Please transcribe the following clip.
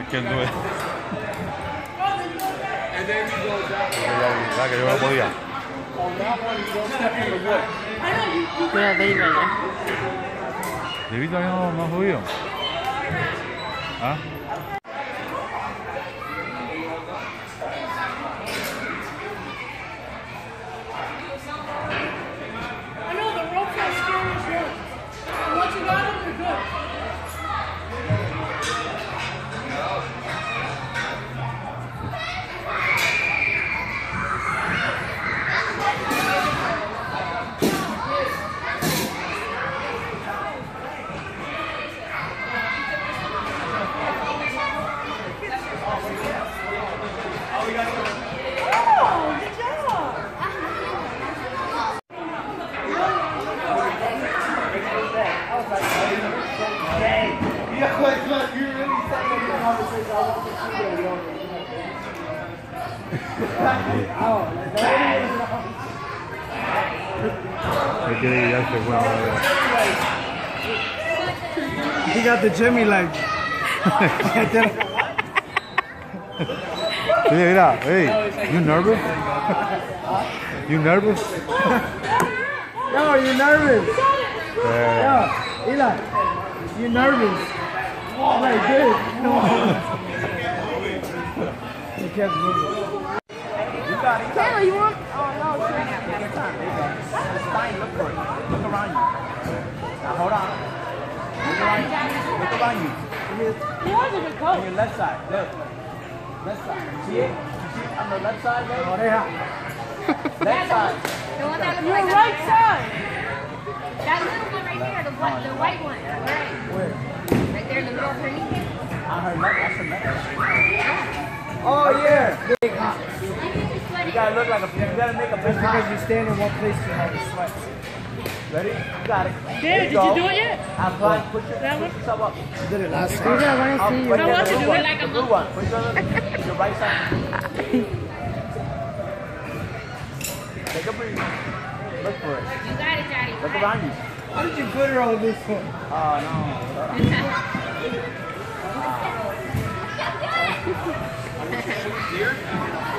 que él no es. Que yo no podía. Mira, David allá. ¿David todavía no ha subido? ¿Ah? He got the Jimmy leg. Mira, hey, you nervous? You nervous? Yo, you nervous? Yeah. Yo, Eli, you nervous? Like this. You kept moving. Taylor, you want? Oh, no. It's fine. Look for it. Look around you. Now, hold on. Look around you. Look around you. He has a good On coat. your left side. Look. Left side. You see it? You see it on the left side, baby? Left side. The one that looks Your like right side. that little one right there, the white one. Right. Where? Right there in the middle of her knee. On her left. That's her left. Oh, yeah. You gotta look like a. You gotta make a big Just because you stand in one place, you have the sweat. Ready? You got it. Dad, There did go. you do it yet? Apply. Push yourself up. I did it last Yeah, time. I want to see you. Right I there, want the to blue do one. it like The a blue one. Push your right side. Take a breathe. Look for it. You got it, Daddy. Look around you. How did you put her on this one? Oh no. Here?